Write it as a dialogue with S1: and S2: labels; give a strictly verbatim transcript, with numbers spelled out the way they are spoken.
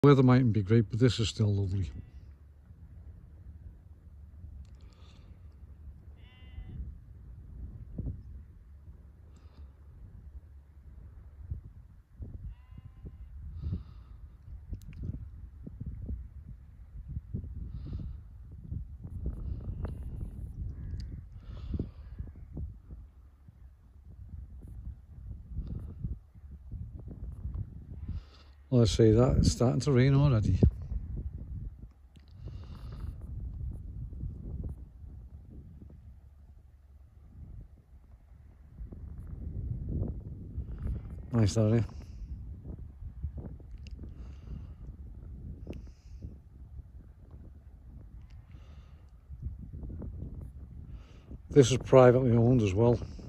S1: Weather mightn't be great, but this is still lovely. Well, I say that, it's starting to rain already. Nice area. This is privately owned as well.